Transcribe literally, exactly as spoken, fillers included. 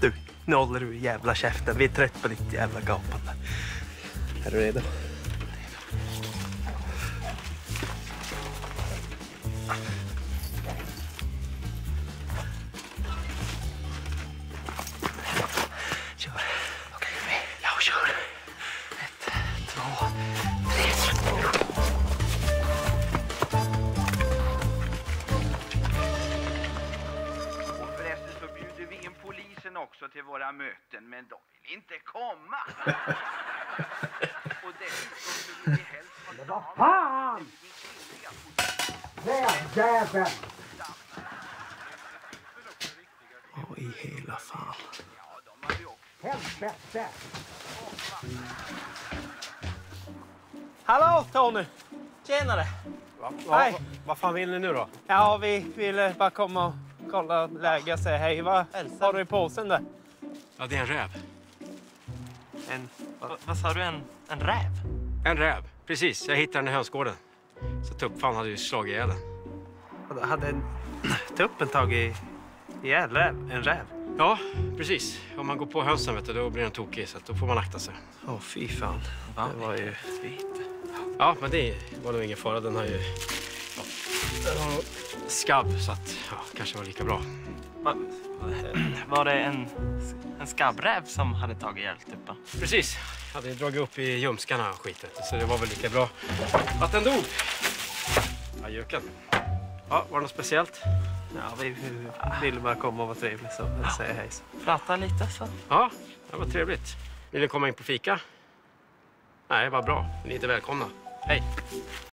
Du, nu håller du jävla käften. Vi är trött på ditt jävla gapande. Är du redo? Kör. Okej, okay, jag kör. Ett, två, tre. Och förresten så bjuder vi in polisen också till våra möten, men de vill inte komma. Och dessutom så vill vi helst ha Men vad fan! Jävlar! Åh, i hela fan. Helvete! Hallå, Tony! Tjenare! Va, Hej. va, vad fan vill ni nu då? Ja, vi ville bara komma och kolla läget och säga hej. Vad har du i påsen där? Ja, det är en räv. En... Va, vad sa du? En, en räv? En räv, precis. Jag hittade den i hönsgården. Så tuppfan hade ju slagit ihjäl den. Hade en tuppen tagit ihjäl räv? En räv? Ja, precis. Om man går på hönsen vet du, då blir den tokig, så att då får man akta sig. Åh, fy fan. Det var ju... Ja, men det var nog ingen fara. Den har ju... Ja, den har nog skabb, så att ja, kanske var lika bra. Va, var det en, en skabbräv som hade tagit ihjäl tuppen? Precis. Jag hade dragit upp i ljumskarna och skitet, så det var väl lika bra att den dog. Ja, jöken. Ja, var det något speciellt? Ja, vi ville bara komma och vara trevliga så ja. Säga hej. Så. Prata lite så. Ja, det var trevligt. Vill ni komma in på fika? Nej, vad bra. Ni är inte välkomna. Hej.